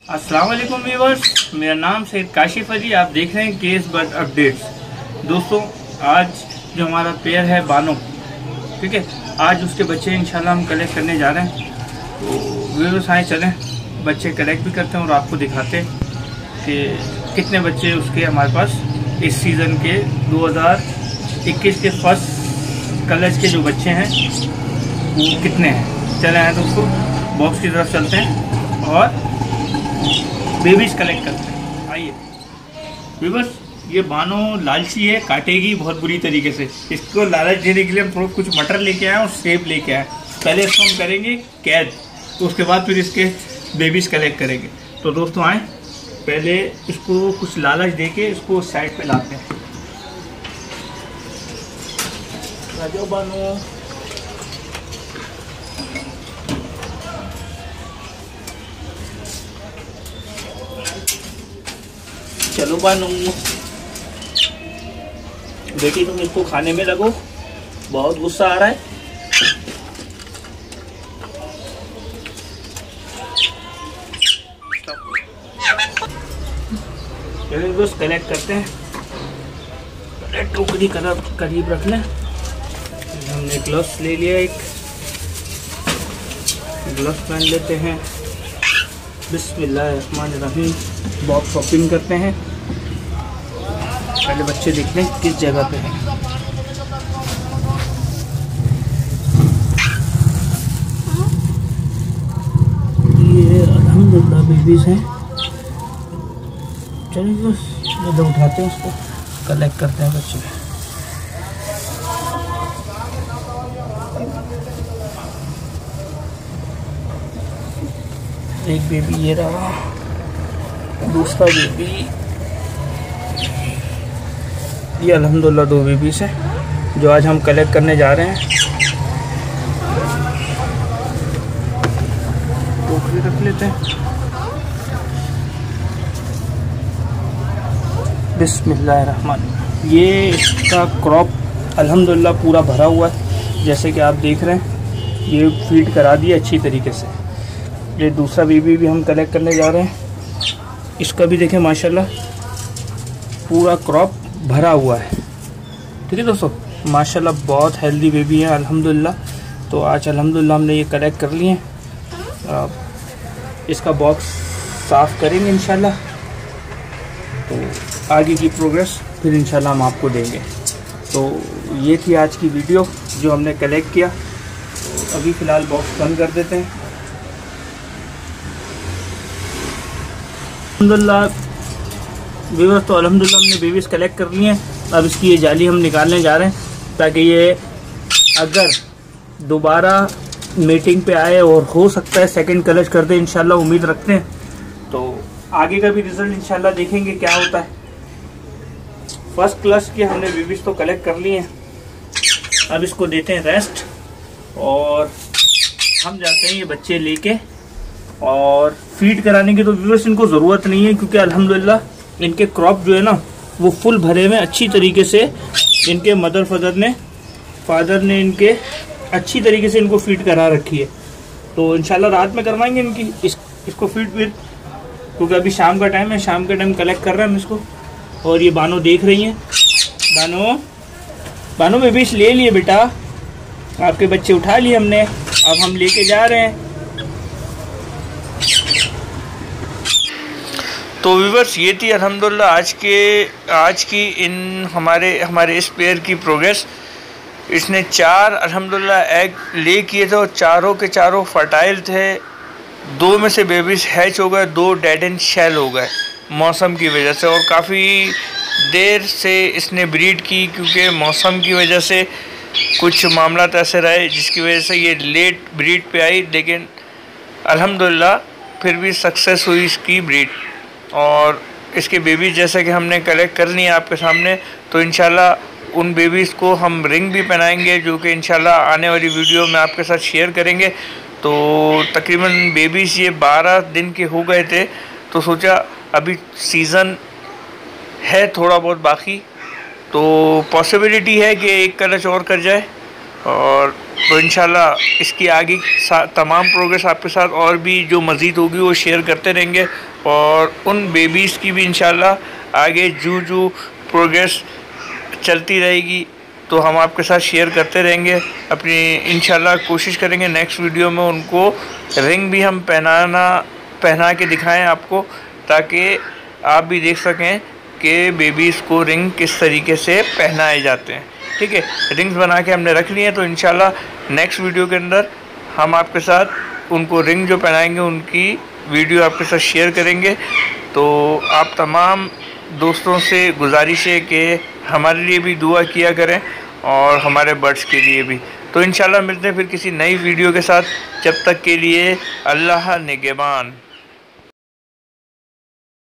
अस्सलाम वालेकुम व्यूअर्स, मेरा नाम सैयद काशिफ अली। आप देख रहे हैं केस बर्ड अपडेट्स। दोस्तों, आज जो हमारा पेयर है बानो, ठीक है, आज उसके बच्चे इंशाल्लाह हम कलेक्ट करने जा रहे हैं। तो व्यूअर्स आए चलें, बच्चे कलेक्ट भी करते हैं और आपको दिखाते हैं कि कितने बच्चे उसके हमारे पास इस सीज़न के 2021 के फर्स्ट कलर्स के जो बच्चे हैं वो कितने हैं। चले आए दोस्तों, बॉक्स की तरफ चलते हैं और बेबीज कलेक्ट करते हैं। आइए व्यूअर्स, ये बानो लालची है, काटेगी बहुत बुरी तरीके से। इसको लालच देने के लिए हम थोड़ा कुछ मटर लेके आए और सेब लेके आए। पहले इसको हम करेंगे कैद, तो उसके बाद फिर इसके बेबीज कलेक्ट करेंगे। तो दोस्तों आए, पहले इसको कुछ लालच देके इसको साइड पे लाते हैं। राजो बानो, चलो बानू बेटी, तुम इसको खाने में लगो, बहुत गुस्सा आ रहा है। चलिए बस कलेक्ट करते हैं। पहले टोकरी करीब रख लें। हमने ग्लव्स ले लिया, एक ग्लव्स पहन लेते हैं। बिस्मिल्लाहिर्रहमानिर्रहीम। बॉक्स ओपन करते हैं। पहले बच्चे देख लें किस जगह पे हैं। ये अल्हम्दुलिल्लाह बेबीज हैं। चलिए बस इधर उठाते हैं, उसको कलेक्ट करते हैं बच्चे। एक बेबी ये रहा, दूसरा बेबी ये। अल्हम्दुलिल्लाह 2 बेबीज हैं जो आज हम कलेक्ट करने जा रहे हैं। टोकरी रख लेते हैं। बिस्मिल्लाहिर्रहमानिर्रहीम। ये इसका क्रॉप अल्हम्दुलिल्लाह पूरा भरा हुआ है, जैसे कि आप देख रहे हैं। ये फीड करा दिया अच्छी तरीके से। ये दूसरा बेबी भी हम कलेक्ट करने जा रहे हैं। इसका भी देखें माशाल्लाह पूरा क्रॉप भरा हुआ है। ठीक है दोस्तों, माशाल्लाह बहुत हेल्दी बेबी है अल्हम्दुलिल्लाह। तो आज अल्हम्दुलिल्लाह हमने ये कलेक्ट कर लिए हैं। इसका बॉक्स साफ़ करेंगे इंशाल्लाह, तो आगे की प्रोग्रेस फिर इंशाल्लाह हम आपको देंगे। तो ये थी आज की वीडियो जो हमने कलेक्ट किया। तो अभी फ़िलहाल बॉक्स बंद कर देते हैं। अल्हम्दुलिल्लाह व्यूअर्स, तो अल्हम्दुलिल्लाह हमने बेबीज कलेक्ट कर लिए हैं। अब इसकी ये जाली हम निकालने जा रहे हैं, ताकि ये अगर दोबारा मीटिंग पे आए और हो सकता है सेकंड कलच कर दे, इंशाल्लाह उम्मीद रखते हैं। तो आगे का भी रिज़ल्ट इंशाल्लाह देखेंगे क्या होता है। फर्स्ट क्लच के हमने बेबीज तो कलेक्ट कर लिए हैं। अब इसको देते हैं रेस्ट और हम जाते हैं ये बच्चे लेके। और फीड कराने की तो व्यूअर्स इनको ज़रूरत नहीं है, क्योंकि अल्हम्दुलिल्लाह इनके क्रॉप जो है ना वो फुल भरे में अच्छी तरीके से इनके फादर ने इनके अच्छी तरीके से इनको फीड करा रखी है। तो इंशाल्लाह रात में करवाएंगे इनकी इसको फीड, क्योंकि अभी शाम का टाइम है। शाम के टाइम कलेक्ट कर रहे हैं हम इसको। और ये बानो देख रही हैं। बानो बेबीज ले लिए बेटा, आपके बच्चे उठा लिए हमने, अब हम लेके जा रहे हैं। तो व्यूअर्स, ये थी अल्हम्दुलिल्लाह आज की इन हमारे इस पेयर की प्रोग्रेस। इसने 4 अल्हम्दुलिल्लाह एग ले किए थे और चारों के चारों फर्टाइल थे। 2 में से बेबीज हैच हो गए, 2 डेड एंड शेल हो गए मौसम की वजह से। और काफ़ी देर से इसने ब्रीड की, क्योंकि मौसम की वजह से कुछ मामला ऐसे रहे जिसकी वजह से ये लेट ब्रीड पे आई। लेकिन अल्हम्दुलिल्लाह फिर भी सक्सेस हुई इसकी ब्रीड। और इसके बेबीज जैसे कि हमने कलेक्ट कर लिए आपके सामने, तो इंशाल्लाह उन बेबीज़ को हम रिंग भी पहनाएंगे, जो कि इंशाल्लाह आने वाली वीडियो में आपके साथ शेयर करेंगे। तो तकरीबन बेबीज़ ये 12 दिन के हो गए थे, तो सोचा अभी सीज़न है थोड़ा बहुत बाकी, तो पॉसिबिलिटी है कि एक कलच और कर जाए। और तो इंशाल्लाह इसकी आगे तमाम प्रोग्रेस आपके साथ और भी जो मज़ीद होगी वो शेयर करते रहेंगे, और उन बेबीज़ की भी इंशाल्लाह आगे जो प्रोग्रेस चलती रहेगी तो हम आपके साथ शेयर करते रहेंगे। अपनी इंशाल्लाह कोशिश करेंगे नेक्स्ट वीडियो में उनको रिंग भी हम पहना के दिखाएं आपको, ताकि आप भी देख सकें कि बेबीज़ को रिंग किस तरीके से पहनाए जाते हैं। ठीक है, रिंग्स बना के हमने रख लिए हैं, तो इंशाल्लाह नेक्स्ट वीडियो के अंदर हम आपके साथ उनको रिंग जो पहनाएंगे उनकी वीडियो आपके साथ शेयर करेंगे। तो आप तमाम दोस्तों से गुजारिश है कि हमारे लिए भी दुआ किया करें और हमारे बर्ड्स के लिए भी। तो इंशाल्लाह मिलते हैं फिर किसी नई वीडियो के साथ, जब तक के लिए अल्लाह निगहबान।